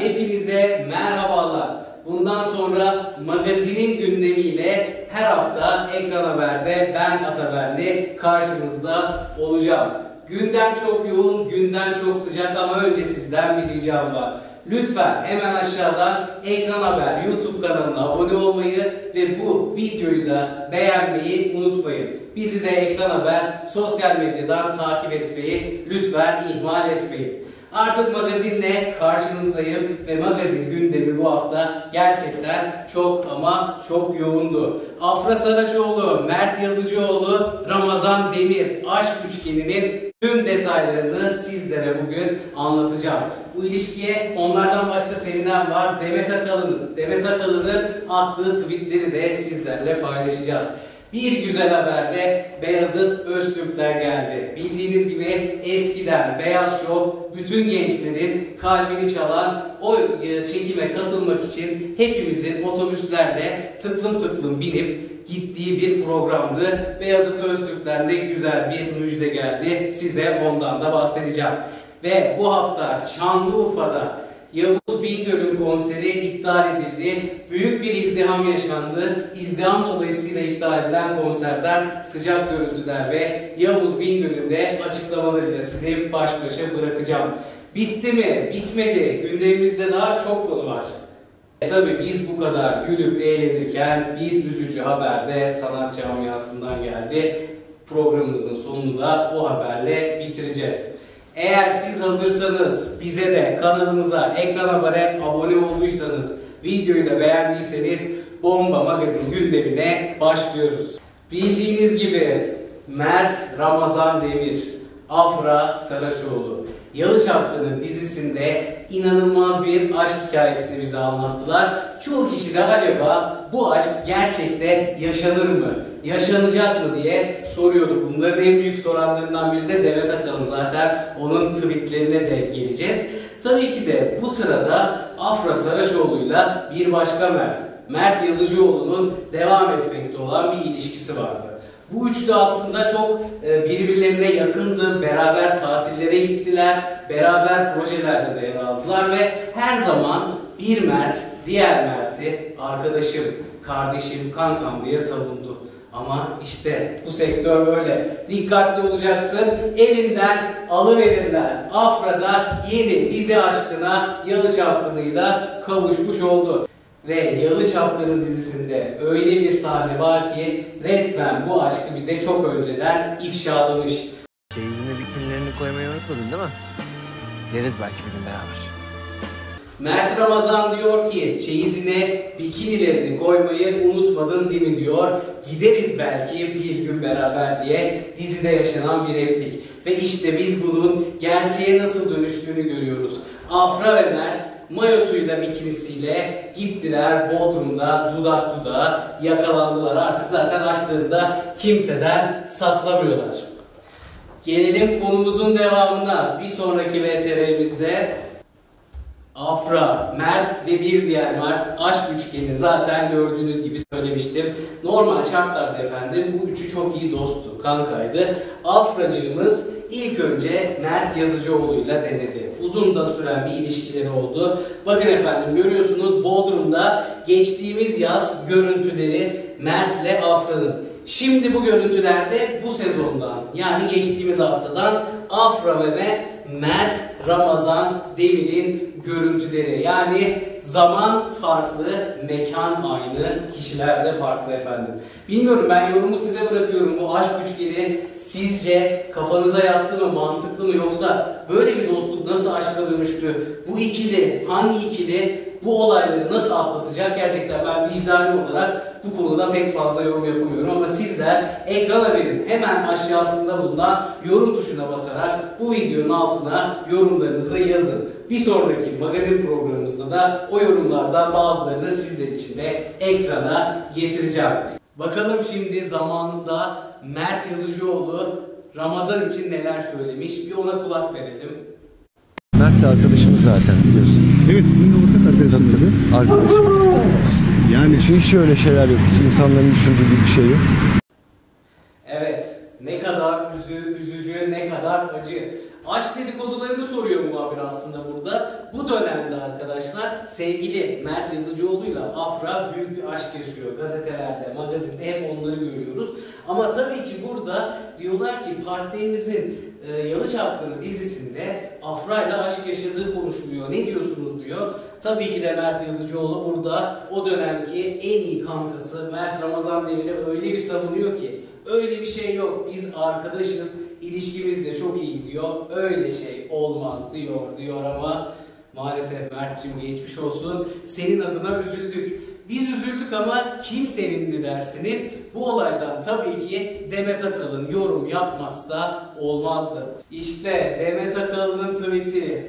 hepinize merhabalar. Bundan sonra magazinin gündemiyle her hafta Ekran Haber'de ben Ataberli karşınızda olacağım. Gündem çok yoğun, gündem çok sıcak ama önce sizden bir ricam var. Lütfen hemen aşağıdan Ekran Haber YouTube kanalına abone olmayı ve bu videoyu da beğenmeyi unutmayın. Bizi de Ekran Haber sosyal medyadan takip etmeyi lütfen ihmal etmeyin. Artık magazinle karşınızdayım ve magazin gündemi bu hafta gerçekten çok ama çok yoğundu. Afra Saraçoğlu, Mert Yazıcıoğlu, Ramazan Demir aşk üçgeninin tüm detaylarını sizlere bugün anlatacağım. Bu ilişkiye onlardan başka sevinen var. Demet Akalın'ın attığı tweetleri de sizlerle paylaşacağız. Bir güzel haber de Beyazıt Öztürk'ten geldi. Bildiğiniz gibi eskiden Beyaz Şov bütün gençlerin kalbini çalan o çekime katılmak için hepimizin otobüslerle tıklım tıklım binip gittiği bir programdı. Beyazıt Öztürk'ten de güzel bir müjde geldi. Size ondan da bahsedeceğim. Ve bu hafta Şanlıurfa'da Yavuz Bingöl'ün konseri iptal edildi. Büyük bir izdiham yaşandı. İzdiham dolayısıyla iptal edilen konserden sıcak görüntüler ve Yavuz Bingöl'ün de açıklamalarıyla sizi baş başa bırakacağım. Bitti mi? Bitmedi. Gündemimizde daha çok konu var. Tabii biz bu kadar gülüp eğlenirken bir üzücü haber de sanat camiasından geldi. Programımızın sonunu da o haberle bitireceğiz. Eğer siz hazırsanız, bize de kanalımıza, Ekran Haber'e abone olduysanız, videoyu da beğendiyseniz Bomba Magazin gündemine başlıyoruz. Bildiğiniz gibi Mert Ramazan Demir, Afra Saraçoğlu, Yalı Çapkını dizisinde inanılmaz bir aşk hikayesini bize anlattılar. Çoğu kişi de acaba bu aşk gerçekte yaşanır mı? Yaşanacak mı diye soruyordu. Bunların en büyük soranlarından biri de Demet Akalın. Zaten onun tweetlerine de geleceğiz. Tabii ki de bu sırada Afra Saraçoğlu'yla bir başka Mert Yazıcıoğlu'nun devam etmekte olan bir ilişkisi vardı. Bu üçlü aslında çok birbirlerine yakındı. Beraber tatillere gittiler. Beraber projelerde de yer aldılar ve her zaman bir Mert diğer Mert'i arkadaşım, kardeşim, kankam diye savundu. Ama işte bu sektör böyle. Dikkatli olacaksın. Elinden alıverirler. Afra da yeni dizi aşkına Yalı Çapkını'yla kavuşmuş oldu. Ve Yalı Çapkını dizisinde öyle bir sahne var ki resmen bu aşkı bize çok önceden ifşalamış. Çeyizine bikinilerini koymayı unutmadın değil mi? Gideriz belki bir gün beraber. Mert Ramazan diyor ki çeyizine bikinilerini koymayı unutmadın değil mi diyor. Gideriz belki bir gün beraber diye dizide yaşanan bir replik. Ve işte biz bunun gerçeğe nasıl dönüştüğünü görüyoruz. Afra ve Mert mayosuyla bikinisiyle gittiler Bodrum'da dudak dudağa yakalandılar. Artık zaten aşklarını da kimseden saklamıyorlar. Gelelim konumuzun devamına. Bir sonraki VTR'mizde Afra, Mert ve bir diğer Mert aşk üçgeni zaten gördüğünüz gibi söylemiştim. Normal şartlarda efendim bu üçü çok iyi dosttu, kankaydı. Afracığımız ilk önce Mert Yazıcıoğlu'yla denedi. Uzun da süren bir ilişkileri oldu. Bakın efendim görüyorsunuz Bodrum'da geçtiğimiz yaz görüntüleri Mert'le Afra'nın. Şimdi bu görüntülerde bu sezondan yani geçtiğimiz haftadan Afra ve Mert Ramazan Demir'in görüntüleri. Yani zaman farklı, mekan aynı, kişiler de farklı efendim. Bilmiyorum, ben yorumu size bırakıyorum. Bu aşk üçgeni sizce kafanıza yattı mı, mantıklı mı, yoksa böyle bir dostluk nasıl aşka dönüştü? Bu ikili, hangi ikili bu olayları nasıl atlatacak? Gerçekten ben vicdani olarak bu konuda pek fazla yorum yapamıyorum ama sizler Ekran Haber'in hemen aşağısında bulunan yorum tuşuna basarak bu videonun altına yorumlarınızı yazın. Bir sonraki magazin programımızda da o yorumlardan bazılarını sizler için de ekrana getireceğim. Bakalım şimdi zamanında Mert Yazıcıoğlu Ramazan için neler söylemiş, bir ona kulak verelim. Mert de arkadaşımız zaten biliyorsun. Evet, sizin de ortak arkadaşınız. Tabii. Arkadaşım. Yani Hiç öyle şeyler yok. Hiç insanların düşündüğü gibi bir şey yok. Evet, ne kadar üzücü, ne kadar acı. Aşk dedikodularını soruyor muhabir aslında burada. Bu dönemde arkadaşlar sevgili Mert Yazıcıoğlu'yla Afra büyük bir aşk yaşıyor. Gazetelerde, magazinde hep onları görüyoruz. Ama tabii ki burada diyorlar ki partnerimizin Yalı Çapkını dizisinde Afra'yla aşk yaşadığı konuşuluyor. Ne diyorsunuz diyor. Tabii ki de Mert Yazıcıoğlu burada o dönemki en iyi kankası Mert Ramazan Demir'i öyle bir savunuyor ki öyle bir şey yok. Biz arkadaşız. İlişkimiz de çok iyi gidiyor. Öyle şey olmaz diyor ama maalesef Mert'cim geçmiş olsun. Senin adına üzüldük. Biz üzüldük ama kim sevindi dersiniz? Bu olaydan tabii ki Demet Akalın yorum yapmazsa olmazdı. İşte Demet Akalın'ın tweet'i.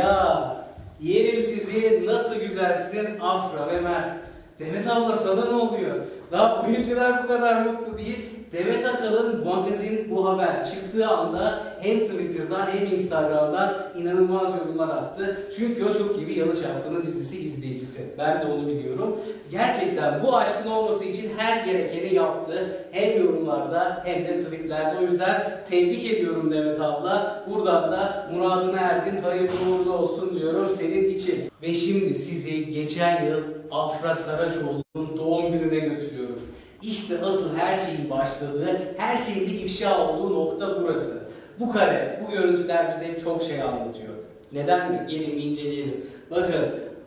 Ya yerim sizi, nasıl güzelsiniz Afra ve Mert. Demet abla sana ne oluyor? Daha oyuncular bu kadar mutlu değil. Demet Akalın magazin bu haber çıktığı anda hem Twitter'dan hem Instagram'dan inanılmaz yorumlar attı. Çünkü o çok iyi bir Yalı Çapkını dizisi izleyicisi. Ben de onu biliyorum. Gerçekten bu aşkın olması için her gerekeni yaptı. Hem yorumlarda hem de tweetlerde. O yüzden tebrik ediyorum Demet abla. Buradan da muradına erdin, hayırlı uğurlu olsun diyorum senin için. Ve şimdi sizi geçen yıl Afra Saraçoğlu'nun doğum gününe götürüyorum. İşte asıl her şeyin başladığı, her şeyin de ifşa olduğu nokta burası. Bu kare, bu görüntüler bize çok şey anlatıyor. Neden mi? Gelin bir inceleyelim. Bakın,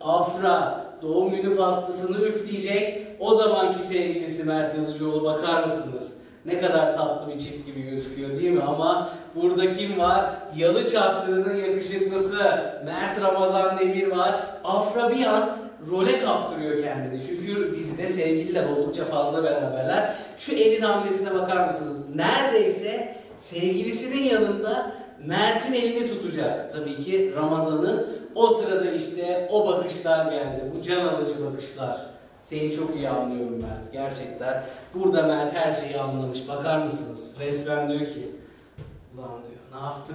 Afra doğum günü pastasını üfleyecek. O zamanki sevgilisi Mert Yazıcıoğlu, bakar mısınız? Ne kadar tatlı bir çift gibi gözüküyor değil mi? Ama burada kim var? Yalı Çapkını'nın yakışıklısı Mert Ramazan Demir var. Afra bir an role kaptırıyor kendini. Çünkü dizide sevgililer oldukça fazla beraberler. Şu elin hamlesine bakar mısınız? Neredeyse sevgilisinin yanında Mert'in elini tutacak. Tabii ki Ramazan'ın. O sırada işte o bakışlar geldi. Bu can alıcı bakışlar. Seni çok iyi anlıyorum Mert. Gerçekten. Burada Mert her şeyi anlamış. Bakar mısınız? Resmen diyor ki, ulan diyor, ne yaptık?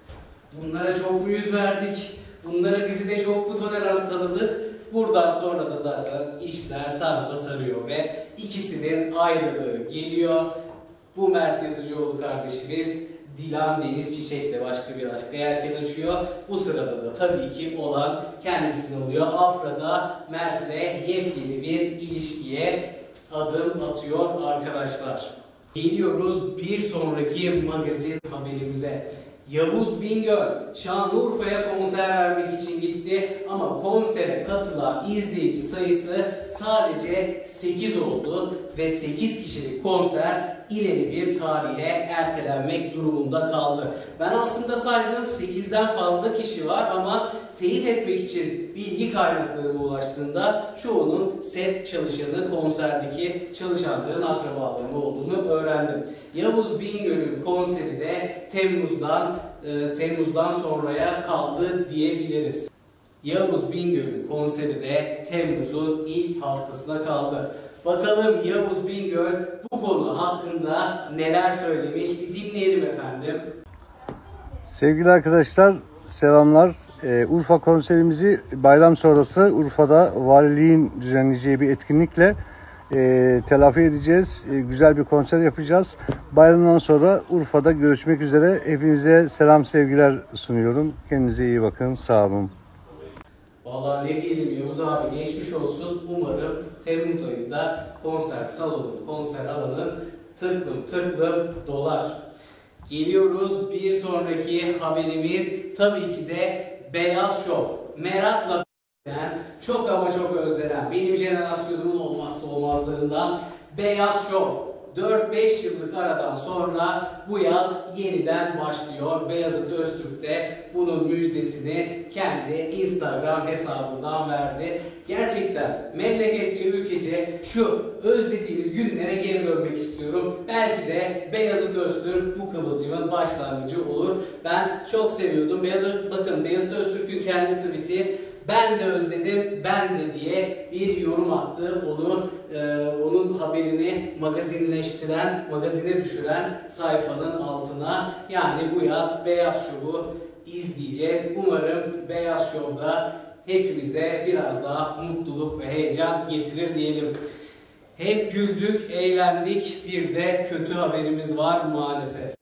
Bunlara çok mu yüz verdik? Bunlara dizide çok mu tolerans tanıdık? Buradan sonra da zaten işler sarpa sarıyor ve ikisinin ayrılığı geliyor. Bu Mert Yazıcıoğlu kardeşimiz Dilan Deniz Çiçek'le başka bir aşka yelken açıyor. Bu sırada da tabii ki olan kendisine oluyor. Afra da Mert'le yepyeni bir ilişkiye adım atıyor arkadaşlar. Geliyoruz bir sonraki magazin haberimize. Yavuz Bingöl Şanlıurfa'ya konser vermek için gitti ama konsere katılan izleyici sayısı sadece 8 oldu ve 8 kişilik konser ileri bir tarihe ertelenmek durumunda kaldı. Ben aslında saydım 8'den fazla kişi var ama teyit etmek için bilgi kaynaklarıma ulaştığında çoğunun set çalışanı, konserdeki çalışanların akrabalarının olduğunu öğrendim. Yavuz Bingöl'ün konseri de Temmuz'dan sonraya kaldı diyebiliriz. Yavuz Bingöl'ün konseri de Temmuz'un ilk haftasına kaldı. Bakalım Yavuz Bingöl bu konu hakkında neler söylemiş, bir dinleyelim efendim. Sevgili arkadaşlar, selamlar. Urfa konserimizi bayram sonrası Urfa'da valiliğin düzenleyeceği bir etkinlikle telafi edeceğiz. Güzel bir konser yapacağız. Bayramdan sonra Urfa'da görüşmek üzere. Hepinize selam sevgiler sunuyorum. Kendinize iyi bakın. Sağ olun. Vallahi ne diyelim Yavuz abi, geçmiş olsun. Umarım Temmuz ayında konser salonu, konser alanı tıklım dolar. Geliyoruz bir sonraki haberimiz tabii ki de Beyaz Şov. Merakla çok ama çok özlenen, benim jenerasyonumun olmazsa olmazlarından Beyaz Şov. 4-5 yıllık aradan sonra bu yaz yeniden başlıyor. Beyazıt Öztürk de bunun müjdesini kendi Instagram hesabından verdi. Gerçekten memleketçe, ülkece şu özlediğimiz günlere geri dönmek istiyorum. Belki de Beyazıt Öztürk bu kıvılcımın başlangıcı olur. Ben çok seviyordum. Bakın Beyazıt Öztürk'ün kendi tweet'i, ben de özledim, ben de diye bir yorum attı. Onun haberini magazine düşüren sayfanın altına. Yani bu yaz Beyaz Şov'u izleyeceğiz. Umarım Beyaz Şov'da hepimize biraz daha mutluluk ve heyecan getirir diyelim. Hep güldük, eğlendik. Bir de kötü haberimiz var maalesef.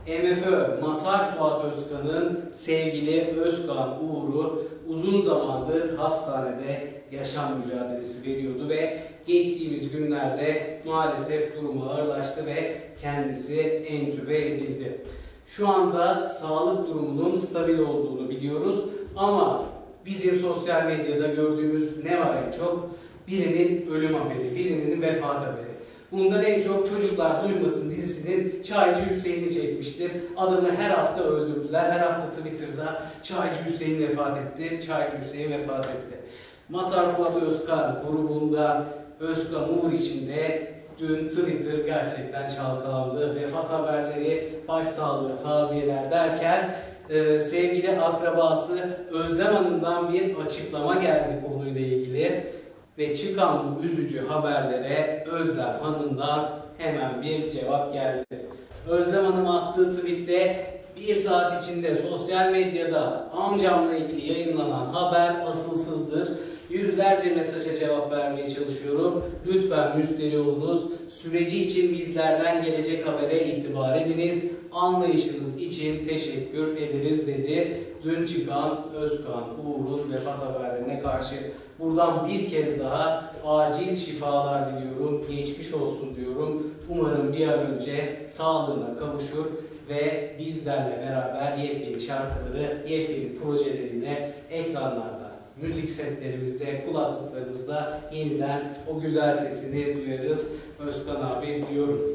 MFÖ Mazhar Fuat Özkan'ın sevgili Özkan Uğur'u uzun zamandır hastanede yaşam mücadelesi veriyordu ve geçtiğimiz günlerde maalesef durumu ağırlaştı ve kendisi entübe edildi. Şu anda sağlık durumunun stabil olduğunu biliyoruz ama bizim sosyal medyada gördüğümüz ne var en çok? Birinin ölüm haberi, birinin vefat haberi. Bundan en çok Çocuklar Duymasın dizisinin Çaycı Hüseyin'i çekmiştir. Adamı her hafta öldürdüler. Her hafta Twitter'da Çaycı Hüseyin vefat etti, Çaycı Hüseyin vefat etti. Mazhar Fuat Özkan grubunda Özkan Uğur içinde dün Twitter gerçekten çalkalandı. Vefat haberleri, başsağlığı, taziyeler derken sevgili akrabası Özlem Hanım'dan bir açıklama geldi konuyla ilgili. Ve çıkan bu üzücü haberlere Özlem Hanım'dan hemen bir cevap geldi. Özlem Hanım attığı tweette 1 saat içinde sosyal medyada amcamla ilgili yayınlanan haber asılsızdır. Yüzlerce mesaja cevap vermeye çalışıyorum. Lütfen müsterih olunuz. Süreci için bizlerden gelecek habere itibar ediniz. Anlayışınız için teşekkür ederiz dedi. Dün çıkan Özkan Uğur'un vefat haberlerine karşı buradan bir kez daha acil şifalar diliyorum. Geçmiş olsun diyorum. Umarım bir an önce sağlığına kavuşur ve bizlerle beraber yepyeni şarkıları, yepyeni projeleriyle ekranlarda, müzik setlerimizde, kulaklıklarımızda yeniden o güzel sesini duyarız Özkan abi diyorum.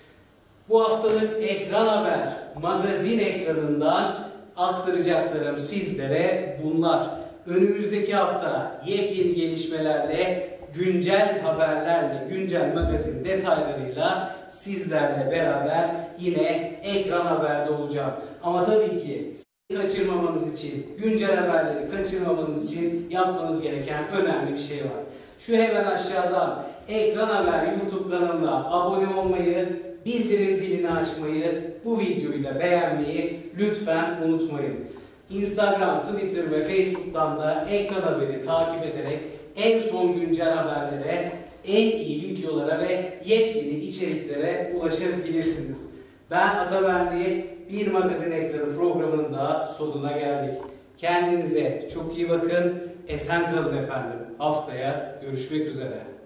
Bu haftalık Ekran Haber magazin ekranından aktaracaklarım sizlere bunlar. Önümüzdeki hafta yepyeni gelişmelerle, güncel haberlerle, güncel magazin detaylarıyla sizlerle beraber yine Ekran Haber'de olacağım. Ama tabii ki kaçırmamanız için, güncel haberleri kaçırmamanız için yapmanız gereken önemli bir şey var. Şu hemen aşağıdan Ekran Haber YouTube kanalına abone olmayı, bildirim zilini açmayı, bu videoyu da beğenmeyi lütfen unutmayın. Instagram, Twitter ve Facebook'tan da Ekran Haber'i takip ederek en son güncel haberlere, en iyi videolara ve yepyeni içeriklere ulaşabilirsiniz. Ben Atabenli, bir magazin ekranı programının da sonuna geldik. Kendinize çok iyi bakın, esen kalın efendim. Haftaya görüşmek üzere.